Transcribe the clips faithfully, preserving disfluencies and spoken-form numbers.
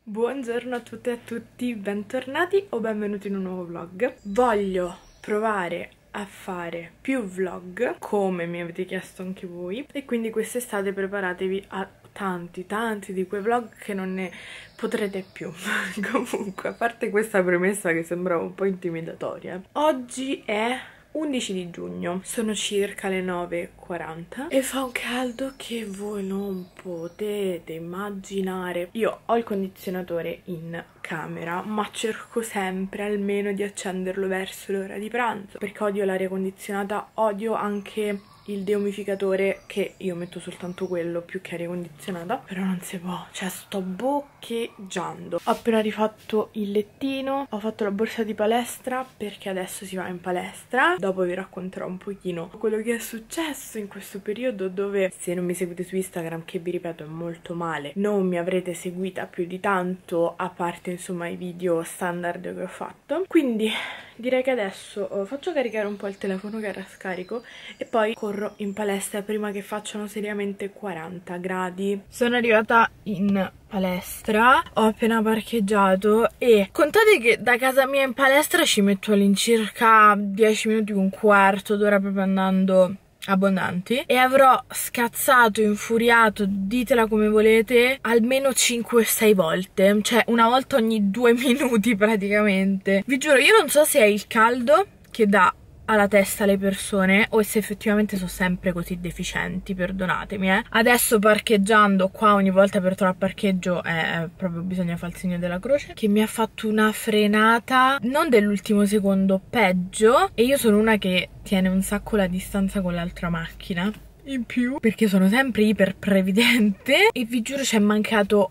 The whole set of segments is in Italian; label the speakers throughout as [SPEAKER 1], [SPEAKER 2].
[SPEAKER 1] Buongiorno a tutte e a tutti, bentornati o benvenuti in un nuovo vlog. Voglio provare a fare più vlog, come mi avete chiesto anche voi, e quindi quest'estate preparatevi a tanti, tanti di quei vlog che non ne potrete più. Comunque, a parte questa premessa che sembrava un po' intimidatoria, oggi è undici di giugno, sono circa le nove e quaranta e fa un caldo che voi non potete immaginare. Io ho il condizionatore in camera, ma cerco sempre almeno di accenderlo verso l'ora di pranzo, perché odio l'aria condizionata, odio anche il deumificatore, che io metto soltanto quello più che aria condizionata, però non si può, cioè sto boccheggiando. Ho appena rifatto il lettino, ho fatto la borsa di palestra perché adesso si va in palestra. Dopo vi racconterò un pochino quello che è successo in questo periodo, dove, se non mi seguite su Instagram, che vi ripeto è molto male, non mi avrete seguita più di tanto, a parte insomma i video standard che ho fatto. Quindi direi che adesso uh, faccio caricare un po' il telefono che era scarico e poi corro in palestra prima che facciano seriamente quaranta gradi. Sono arrivata in palestra, ho appena parcheggiato e contate che da casa mia in palestra ci metto all'incirca dieci minuti, un quarto d'ora proprio andando abbondanti, e avrò scazzato, infuriato, ditela come volete, almeno cinque sei volte, cioè una volta ogni due minuti praticamente. Vi giuro, io non so se è il caldo che dà alla testa alle persone o se effettivamente sono sempre così deficienti, perdonatemi eh. Adesso parcheggiando qua, ogni volta per trovare parcheggio è proprio bisogna fare il segno della croce, che mi ha fatto una frenata non dell'ultimo secondo, peggio, e io sono una che tiene un sacco la distanza con l'altra macchina in più perché sono sempre iper previdente, e vi giuro ci è mancato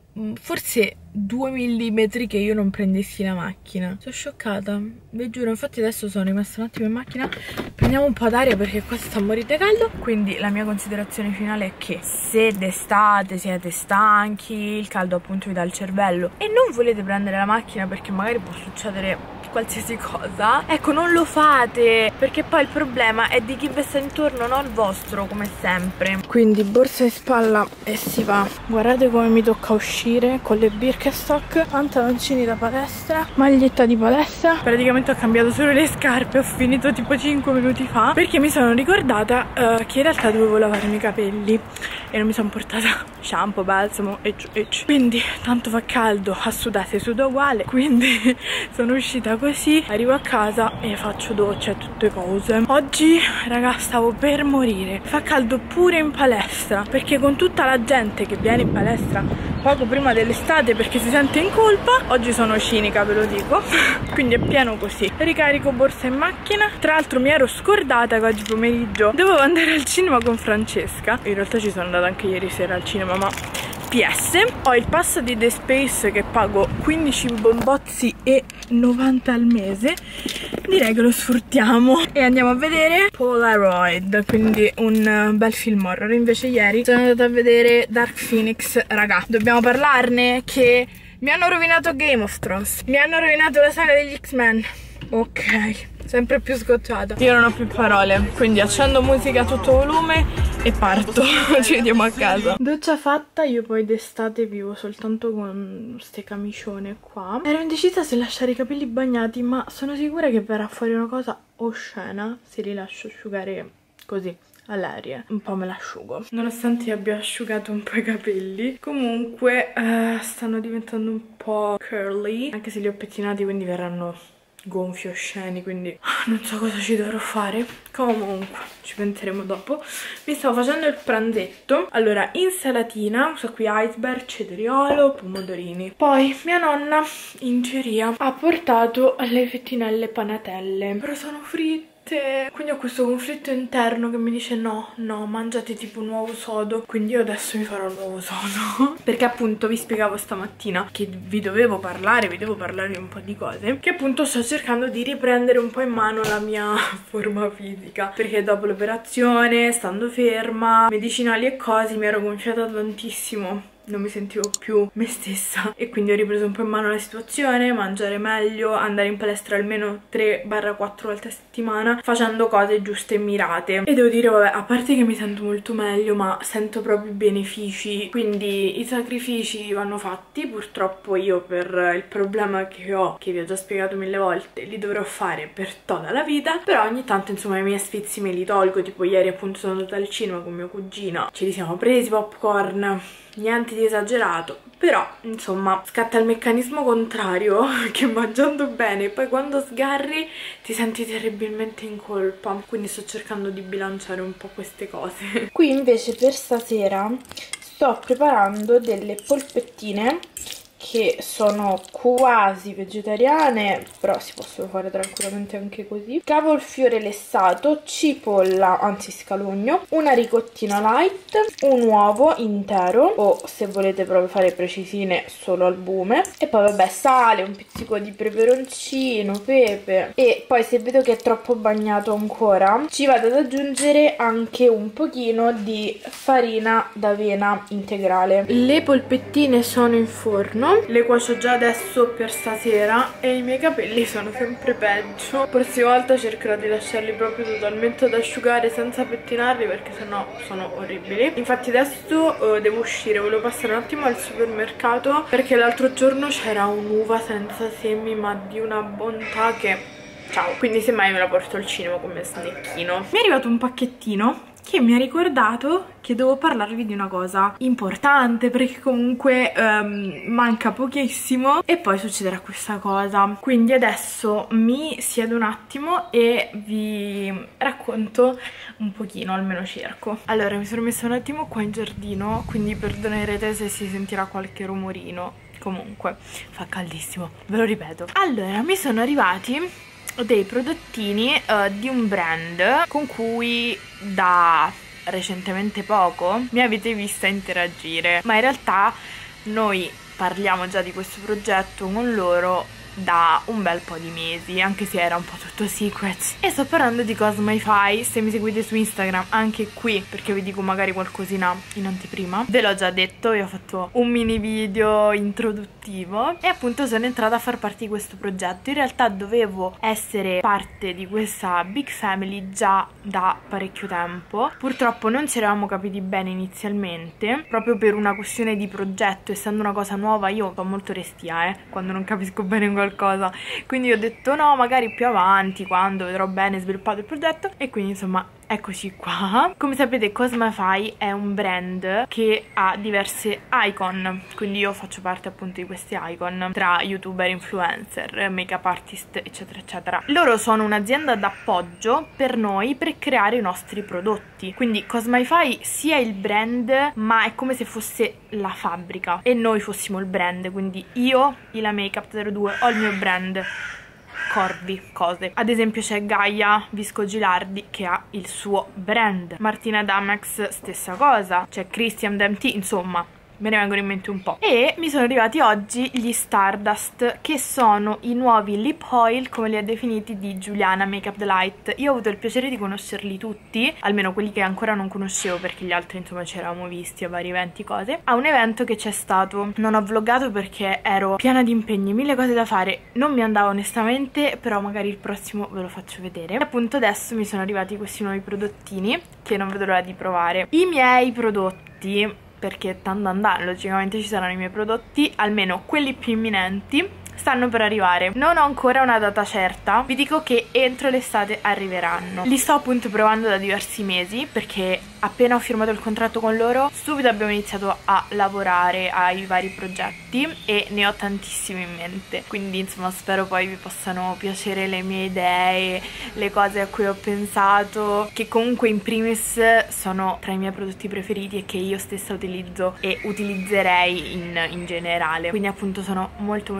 [SPEAKER 1] forse due millimetri che io non prendessi la macchina. Sono scioccata, vi giuro. Infatti adesso sono rimasta un attimo in macchina, prendiamo un po' d'aria perché qua sta a morire di caldo. Quindi la mia considerazione finale è che se d'estate siete stanchi, il caldo appunto vi dà il cervello e non volete prendere la macchina perché magari può succedere qualsiasi cosa, ecco, non lo fate, perché poi il problema è di chi vi sta intorno, non il vostro, come sempre. Quindi borsa in spalla e si va. Guardate come mi tocca uscire con le Birkenstock, pantaloncini da palestra, maglietta di palestra. Praticamente ho cambiato solo le scarpe, ho finito tipo cinque minuti fa perché mi sono ricordata uh, che in realtà dovevo lavarmi i capelli e non mi sono portata shampoo, balsamo e ecc. Quindi tanto fa caldo, a sudare sudo uguale, quindi sono uscita così, arrivo a casa e faccio doccia e tutte cose. Oggi raga stavo per morire, fa caldo pure in palestra perché con tutta la gente che viene in palestra poco prima dell'estate perché si sente in colpa, oggi sono cinica, ve lo dico, quindi è pieno così. Ricarico borsa in macchina. Tra l'altro mi ero scordata che oggi pomeriggio dovevo andare al cinema con Francesca, in realtà ci sono andata anche ieri sera al cinema, ma P S. Ho il pass di The Space che pago quindici bombozzi e novanta al mese, direi che lo sfruttiamo e andiamo a vedere Polaroid, quindi un bel film horror. Invece ieri sono andata a vedere Dark Phoenix. Raga, dobbiamo parlarne che mi hanno rovinato Game of Thrones, mi hanno rovinato la saga degli X-Men. Ok, sempre più scocciata. Io non ho più parole, quindi accendo musica a tutto volume e parto. Ci vediamo a casa. Doccia fatta, io poi d'estate vivo soltanto con ste camicione qua. Ero indecisa se lasciare i capelli bagnati, ma sono sicura che verrà fuori una cosa oscena se li lascio asciugare così all'aria. Un po' me l'asciugo, nonostante abbia asciugato un po' i capelli. Comunque uh, stanno diventando un po' curly, anche se li ho pettinati, quindi verranno gonfi osceni, quindi non so cosa ci dovrò fare. Comunque ci penseremo dopo. Mi stavo facendo il pranzetto. Allora, insalatina, questa qui iceberg, cetriolo, pomodorini. Poi mia nonna in teoria ha portato le fettinelle panatelle, però sono fritte, quindi ho questo conflitto interno che mi dice no, no, mangiate tipo un uovo sodo. Quindi io adesso mi farò l'uovo sodo perché appunto vi spiegavo stamattina che vi dovevo parlare, vi devo parlare di un po' di cose, che appunto sto cercando di riprendere un po' in mano la mia forma fisica, perché dopo l'operazione, stando ferma, medicinali e cose, mi ero gonfiata tantissimo non mi sentivo più me stessa e quindi ho ripreso un po' in mano la situazione, mangiare meglio, andare in palestra almeno tre quattro volte a settimana facendo cose giuste e mirate. E devo dire, vabbè, a parte che mi sento molto meglio, ma sento proprio i benefici, quindi i sacrifici vanno fatti. Purtroppo io, per il problema che ho, che vi ho già spiegato mille volte, li dovrò fare per tutta la vita, però ogni tanto insomma i miei sfizi me li tolgo. Tipo ieri appunto sono andata al cinema con mio cugino, ce li siamo presi popcorn, niente di esagerato, però insomma scatta il meccanismo contrario che mangiando bene poi quando sgarri ti senti terribilmente in colpa, quindi sto cercando di bilanciare un po' queste cose. Qui invece per stasera sto preparando delle polpettine che sono quasi vegetariane, però si possono fare tranquillamente anche così. Cavolfiore lessato, cipolla, anzi scalogno, una ricottina light, un uovo intero o, se volete proprio fare precisine, solo albume, e poi vabbè sale, un pizzico di peperoncino, pepe, e poi se vedo che è troppo bagnato ancora ci vado ad aggiungere anche un pochino di farina d'avena integrale. Le polpettine sono in forno, le cuocio già adesso per stasera e i miei capelli sono sempre peggio. La prossima volta cercherò di lasciarli proprio totalmente ad asciugare senza pettinarli, perché sennò sono orribili. Infatti adesso uh, devo uscire, volevo passare un attimo al supermercato perché l'altro giorno c'era un'uva senza semi ma di una bontà che... ciao! Quindi semmai me la porto al cinema come snecchino. Mi è arrivato un pacchettino che mi ha ricordato che devo parlarvi di una cosa importante, perché comunque um, manca pochissimo e poi succederà questa cosa. Quindi adesso mi siedo un attimo e vi racconto un pochino, almeno cerco. Allora, mi sono messa un attimo qua in giardino, quindi perdonerete se si sentirà qualche rumorino. Comunque fa caldissimo, ve lo ripeto. Allora, mi sono arrivati dei prodottini uh, di un brand con cui da recentemente poco mi avete vista interagire, ma in realtà noi parliamo già di questo progetto con loro da un bel po' di mesi, anche se era un po' tutto secret. E sto parlando di Cosmify. Se mi seguite su Instagram, anche qui, perché vi dico magari qualcosina in anteprima, ve l'ho già detto, vi ho fatto un mini video introduttivo e appunto sono entrata a far parte di questo progetto. In realtà dovevo essere parte di questa big family già da parecchio tempo, purtroppo non ci eravamo capiti bene inizialmente, proprio per una questione di progetto. Essendo una cosa nuova io sono molto restia eh, quando non capisco bene qualcosa qualcosa, quindi ho detto no, magari più avanti, quando vedrò bene sviluppato il progetto. E quindi insomma eccoci qua. Come sapete, Cosmify è un brand che ha diverse icon, quindi io faccio parte appunto di queste icon, tra youtuber, influencer, make up artist, eccetera eccetera. Loro sono un'azienda d'appoggio per noi per creare i nostri prodotti, quindi Cosmify sia il brand, ma è come se fosse la fabbrica e noi fossimo il brand. Quindi io, Ila Makeup zero due, ho il mio brand, corvi, cose. Ad esempio c'è Gaia Visco Gilardi che ha il suo brand, Martina Damex stessa cosa, c'è Christian D M T, insomma me ne vengono in mente un po'. E mi sono arrivati oggi gli Stardust, che sono i nuovi lip oil, come li ha definiti, di Giuliana Makeup Delight. Io ho avuto il piacere di conoscerli tutti, almeno quelli che ancora non conoscevo, perché gli altri insomma ci eravamo visti a vari eventi, cose, a un evento che c'è stato. Non ho vloggato perché ero piena di impegni, mille cose da fare, non mi andava onestamente, però magari il prossimo ve lo faccio vedere. E appunto adesso mi sono arrivati questi nuovi prodottini che non vedo l'ora di provare. I miei prodotti, perché tanto andando logicamente ci saranno i miei prodotti, almeno quelli più imminenti, stanno per arrivare. Non ho ancora una data certa, vi dico che entro l'estate arriveranno. Li sto appunto provando da diversi mesi, perché appena ho firmato il contratto con loro subito abbiamo iniziato a lavorare ai vari progetti e ne ho tantissimi in mente, quindi insomma spero poi vi possano piacere le mie idee, le cose a cui ho pensato, che comunque in primis sono tra i miei prodotti preferiti e che io stessa utilizzo e utilizzerei in, in generale. Quindi appunto sono molto molto molto entusiasta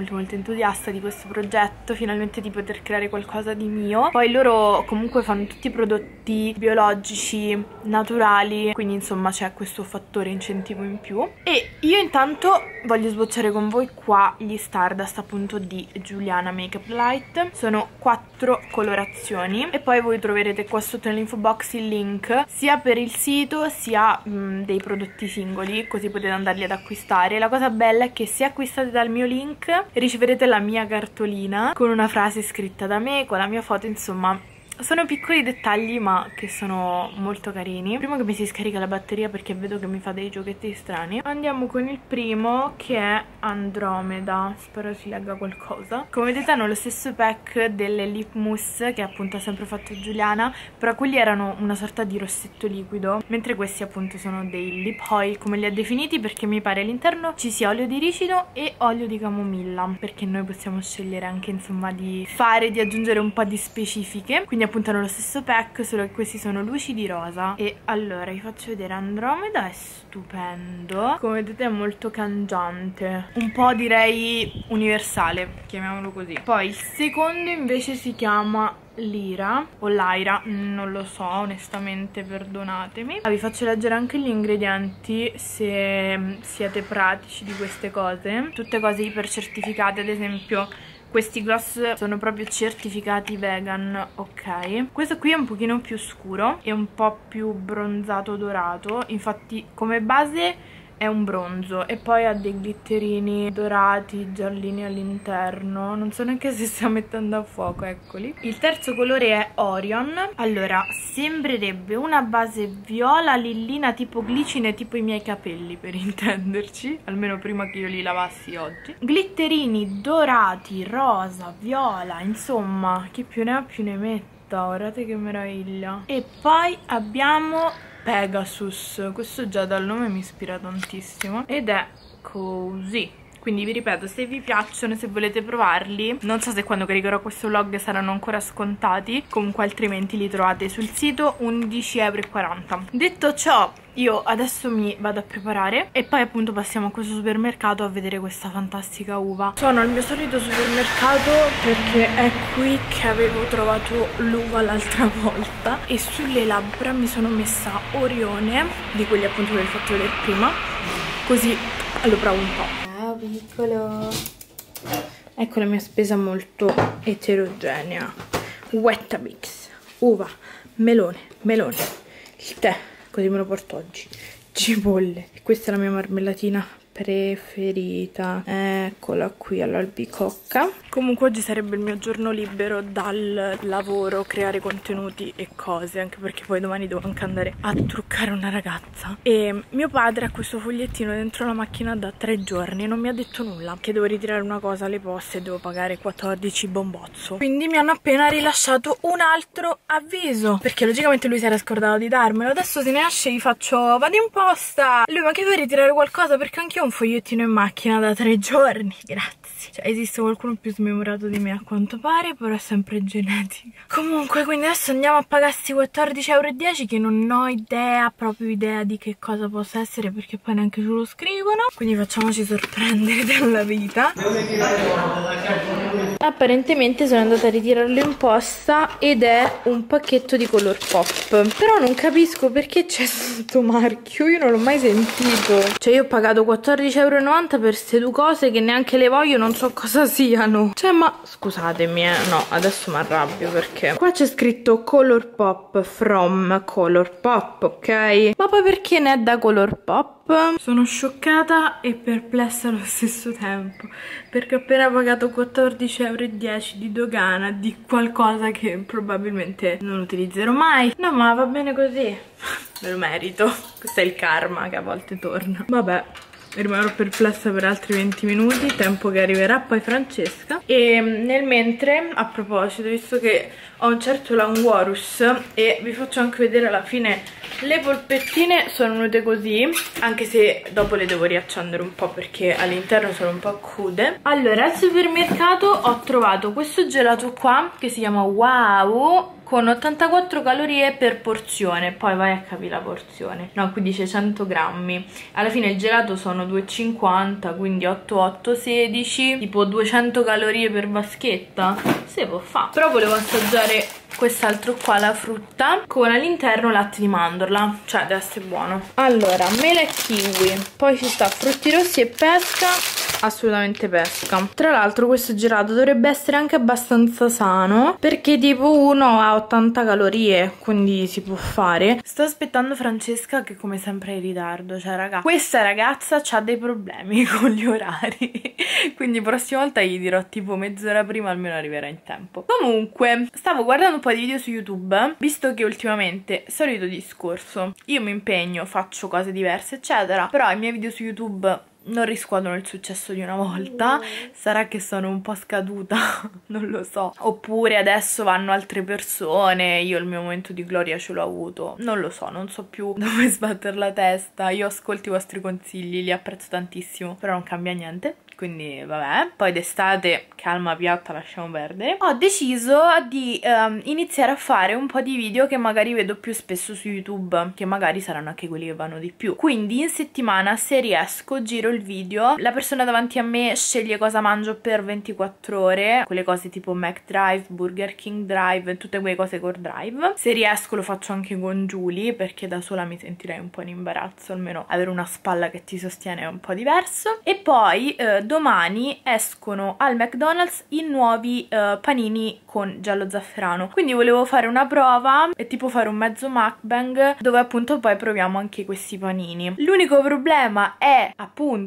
[SPEAKER 1] entusiasta di questo progetto, finalmente di poter creare qualcosa di mio. Poi loro comunque fanno tutti i prodotti biologici, naturali, quindi insomma c'è questo fattore incentivo in più. E io intanto voglio sbocciare con voi qua gli Stardust appunto di Giuliana Makeup Light. Sono quattro colorazioni e poi voi troverete qua sotto nell'info box il link sia per il sito sia mh, dei prodotti singoli, così potete andarli ad acquistare. La cosa bella è che se acquistate dal mio link riceverete la mia cartolina con una frase scritta da me, con la mia foto, insomma sono piccoli dettagli ma che sono molto carini. Prima che mi si scarica la batteria perché vedo che mi fa dei giochetti strani, andiamo con il primo che è Andromeda, spero si legga qualcosa. Come vedete hanno lo stesso pack delle lip mousse che appunto ha sempre fatto Giuliana, però quelli erano una sorta di rossetto liquido, mentre questi appunto sono dei lip oil come li ha definiti, perché mi pare all'interno ci sia olio di ricino e olio di camomilla, perché noi possiamo scegliere anche insomma di fare, di aggiungere un po' di specifiche. Quindi appunto hanno lo stesso pack, solo che questi sono lucidi rosa. E allora vi faccio vedere, Andromeda è stupendo, come vedete è molto cangiante, un po' direi universale, chiamiamolo così. Poi il secondo invece si chiama Lyra o Lyra, non lo so onestamente, perdonatemi. Ah, vi faccio leggere anche gli ingredienti se siete pratici di queste cose, tutte cose iper certificate. Ad esempio questi gloss sono proprio certificati vegan, ok. Questo qui è un pochino più scuro e un po' più bronzato dorato, infatti come base è un bronzo e poi ha dei glitterini dorati, giallini all'interno, non so neanche se sta mettendo a fuoco, eccoli. Il terzo colore è Orion. Allora, sembrerebbe una base viola lillina tipo glicine, tipo i miei capelli per intenderci, almeno prima che io li lavassi oggi. Glitterini dorati, rosa, viola, insomma chi più ne ha più ne metta, guardate che meraviglia. E poi abbiamo Pegasus, questo già dal nome mi ispira tantissimo ed è così. Quindi vi ripeto, se vi piacciono, se volete provarli, non so se quando caricherò questo vlog saranno ancora scontati, comunque altrimenti li trovate sul sito, undici e quaranta euro. Detto ciò, io adesso mi vado a preparare e poi appunto passiamo a questo supermercato a vedere questa fantastica uva. Sono al mio solito supermercato perché è qui che avevo trovato l'uva l'altra volta e sulle labbra mi sono messa Orione, di quelli appunto che vi ho fatto vedere prima, così lo provo un po'. Ciao piccolo. Ecco la mia spesa molto eterogenea. Weetabix, uva, melone, melone, il tè, così me lo porto oggi, cipolle. E questa è la mia marmellatina preferita, eccola qui all'albicocca. Comunque oggi sarebbe il mio giorno libero dal lavoro, creare contenuti e cose, anche perché poi domani devo anche andare a truccare una ragazza. E mio padre ha questo fogliettino dentro la macchina da tre giorni e non mi ha detto nulla, che devo ritirare una cosa alle poste e devo pagare quattordici bombozzo. Quindi mi hanno appena rilasciato un altro avviso, perché logicamente lui si era scordato di darmelo. Adesso se ne esce gli faccio: vado in posta. Lui: ma che vuoi ritirare qualcosa? Perché anche io ho un fogliettino in macchina da tre giorni. Grazie. Cioè esiste qualcuno più smemorato di me a quanto pare, però è sempre genetica. Comunque, quindi adesso andiamo a pagare sti quattordici e dieci euro che non ho idea, proprio idea di che cosa possa essere, perché poi neanche ce lo scrivono. Quindi facciamoci sorprendere dalla vita. Apparentemente sono andata a ritirarlo in posta ed è un pacchetto di Colourpop, però non capisco perché c'è sto marchio, io non l'ho mai sentito. Cioè io ho pagato quattordici e novanta euro per queste due cose che neanche le voglio, non so cosa siano. Cioè ma scusatemi eh, no, adesso mi arrabbio perché qua c'è scritto Colourpop from Colourpop, ok? Ma poi perché ne è da Colourpop? Sono scioccata e perplessa allo stesso tempo, perché ho appena pagato quattordici e dieci euro di dogana di qualcosa che probabilmente non utilizzerò mai. No, ma va bene così, me lo merito. Questo è il karma che a volte torna. Vabbè, rimarrò perplessa per altri venti minuti, tempo che arriverà poi Francesca. E nel mentre, a proposito, visto che ho un certo languorus e vi faccio anche vedere alla fine, le polpettine sono venute così, anche se dopo le devo riaccendere un po' perché all'interno sono un po' crude. Allora, al supermercato ho trovato questo gelato qua che si chiama Wow con ottantaquattro calorie per porzione, poi vai a capire la porzione. No, qui dice cento grammi. Alla fine il gelato sono due e cinquanta, quindi otto, otto, sedici, tipo duecento calorie per vaschetta. Si può fare. Però volevo assaggiare quest'altro qua, la frutta, con all'interno latte di mandorla, cioè deve essere buono. Allora, mela e kiwi, poi ci sta frutti rossi e pesca, assolutamente pesca. Tra l'altro questo gelato dovrebbe essere anche abbastanza sano, perché tipo uno ha ottanta calorie, quindi si può fare. Sto aspettando Francesca che come sempre è in ritardo, cioè raga, questa ragazza ha dei problemi con gli orari, quindi prossima volta gli dirò tipo mezz'ora prima, almeno arriverà in tempo. Comunque, stavo guardando un po' di video su YouTube, visto che ultimamente, solito discorso, io mi impegno, faccio cose diverse eccetera, però i miei video su YouTube non riscuotono il successo di una volta. Sarà che sono un po' scaduta, non lo so, oppure adesso vanno altre persone, io il mio momento di gloria ce l'ho avuto, non lo so, non so più dove sbattere la testa. Io ascolto i vostri consigli, li apprezzo tantissimo, però non cambia niente, quindi vabbè. Poi d'estate, calma piatta, lasciamo perdere. Ho deciso di um, iniziare a fare un po' di video che magari vedo più spesso su YouTube, che magari saranno anche quelli che vanno di più. Quindi in settimana, se riesco, giro il video, la persona davanti a me sceglie cosa mangio per ventiquattro ore, quelle cose tipo McDrive, Burger King Drive, tutte quelle cose con Drive. Se riesco lo faccio anche con Julie, perché da sola mi sentirei un po' in imbarazzo, almeno avere una spalla che ti sostiene è un po' diverso. E poi eh, domani escono al McDonald's i nuovi uh, panini con giallo zafferano, quindi volevo fare una prova e tipo fare un mezzo mukbang dove appunto poi proviamo anche questi panini. L'unico problema è appunto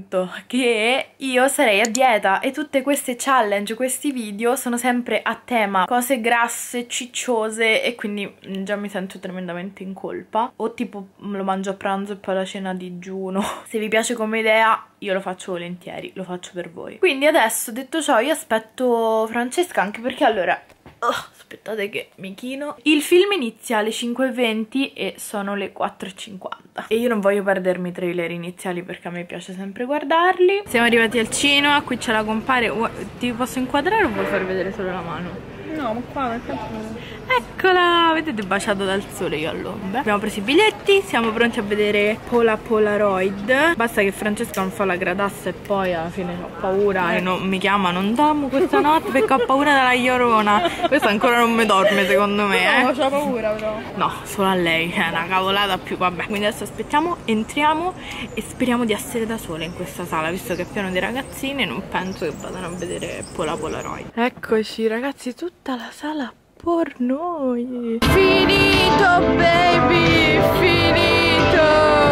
[SPEAKER 1] che io sarei a dieta e tutte queste challenge, questi video sono sempre a tema cose grasse, cicciose, e quindi già mi sento tremendamente in colpa. O tipo lo mangio a pranzo e poi la cena digiuno. Se vi piace come idea io lo faccio volentieri, lo faccio per voi. Quindi adesso, detto ciò, io aspetto Francesca, anche perché allora... Oh, aspettate che mi chino. Il film inizia alle cinque e venti e sono le quattro e cinquanta e io non voglio perdermi i trailer iniziali perché a me piace sempre guardarli. Siamo arrivati al cinema, qui c'è la compare. Ti posso inquadrare o vuoi far vedere solo la mano?
[SPEAKER 2] No, ma qua nel campo.
[SPEAKER 1] Eccola, vedete, baciato dal sole io all'ombra. Abbiamo preso i biglietti, siamo pronti a vedere Pola Polaroid. Basta che Francesca non fa la gradassa e poi alla fine ho paura e non, mi chiama, non dammo questa notte perché ho paura della Llorona. Questa ancora non mi dorme secondo me, eh.
[SPEAKER 2] No, c'ho paura però.
[SPEAKER 1] No, solo a lei, è una cavolata più, vabbè. Quindi adesso aspettiamo, entriamo e speriamo di essere da sole in questa sala, visto che è pieno di ragazzini e non penso che vadano a vedere Pola Polaroid. Eccoci ragazzi, tutta la sala per noi. Finito baby, finito.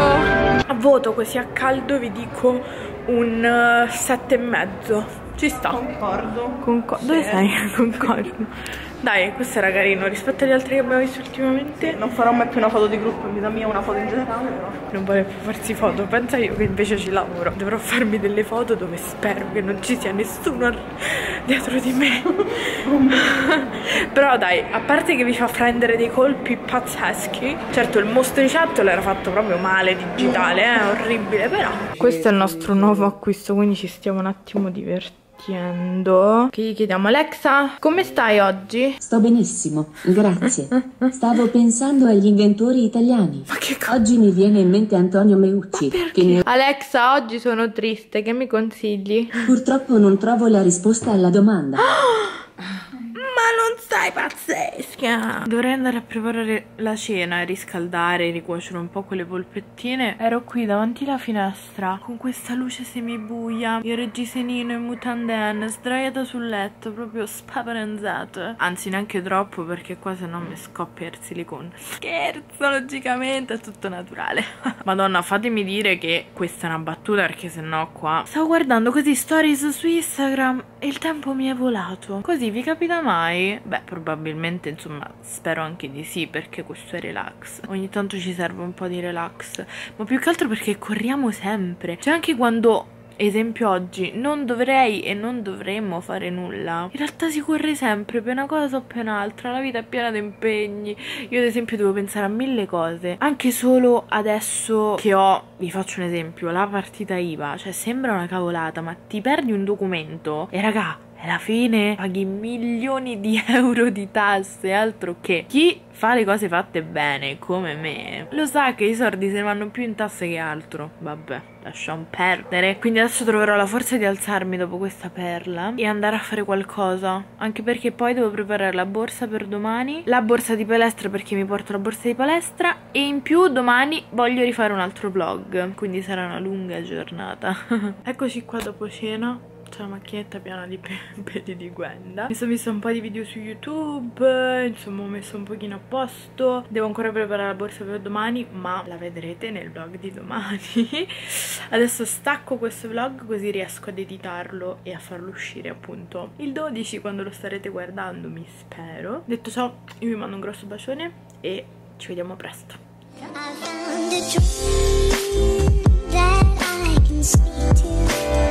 [SPEAKER 1] A voto così a caldo vi dico un uh, sette e mezzo. Ci sta.
[SPEAKER 2] Concordo.
[SPEAKER 1] Concordo. Dove
[SPEAKER 2] Sì.
[SPEAKER 1] sei? Concordo. Dai, questo era carino rispetto agli altri che abbiamo visto ultimamente.
[SPEAKER 2] Non farò mai più una foto di gruppo, mi dà mia una foto in generale, però.
[SPEAKER 1] Non vuole più farsi foto. Pensa io che invece ci lavoro. Dovrò farmi delle foto dove spero che non ci sia nessuno dietro di me. Però dai, a parte che vi fa prendere dei colpi pazzeschi. Certo, il mostriciattolo era fatto proprio male digitale, eh, orribile, però. Questo è il nostro nuovo acquisto, quindi ci stiamo un attimo divertendo. Che gli chiediamo: Alexa, come stai oggi?
[SPEAKER 3] Sto benissimo, grazie. Stavo pensando agli inventori italiani.
[SPEAKER 1] Ma che cosa?
[SPEAKER 3] Oggi mi viene in mente Antonio Meucci, che ne...
[SPEAKER 1] Alexa, oggi sono triste, che mi consigli?
[SPEAKER 3] Purtroppo non trovo la risposta alla domanda.
[SPEAKER 1] Ma non sei pazzesca! Dovrei andare a preparare la cena, riscaldare, ricuocere un po' quelle polpettine. Ero qui davanti alla finestra con questa luce semibuia, il reggisenino in mutandenne, sdraiata sul letto, proprio spaparanzato. Anzi, neanche troppo, perché qua se no mi scoppia il silicone. Scherzo, logicamente, è tutto naturale. Madonna, fatemi dire che questa è una battuta, perché sennò qua... Stavo guardando così stories su Instagram e il tempo mi è volato. Così, vi capita mai? Beh, probabilmente, insomma, spero anche di sì, perché questo è relax. Ogni tanto ci serve un po' di relax, ma più che altro perché corriamo sempre. Cioè anche quando, esempio oggi, non dovrei e non dovremmo fare nulla, in realtà si corre sempre per una cosa o per un'altra. La vita è piena di impegni. Io ad esempio devo pensare a mille cose. Anche solo adesso che ho, vi faccio un esempio, la partita I V A. Cioè sembra una cavolata, ma ti perdi un documento e raga, E alla fine paghi milioni di euro di tasse, altro che. Chi fa le cose fatte bene, come me, lo sa che i soldi se ne vanno più in tasse che altro. Vabbè, lasciamo perdere. Quindi adesso troverò la forza di alzarmi dopo questa perla e andare a fare qualcosa. Anche perché poi devo preparare la borsa per domani, la borsa di palestra perché mi porto la borsa di palestra, e in più domani voglio rifare un altro vlog, quindi sarà una lunga giornata. Eccoci qua dopo cena. C'è la macchinetta piena di pe peli di Gwenda. Mi sono vista un po' di video su YouTube, insomma ho messo un pochino a posto. Devo ancora preparare la borsa per domani, ma la vedrete nel vlog di domani. Adesso stacco questo vlog così riesco ad editarlo e a farlo uscire appunto il dodici, quando lo starete guardando, mi spero. Detto ciò, io vi mando un grosso bacione e ci vediamo presto.
[SPEAKER 4] I found a dream that I can speak to.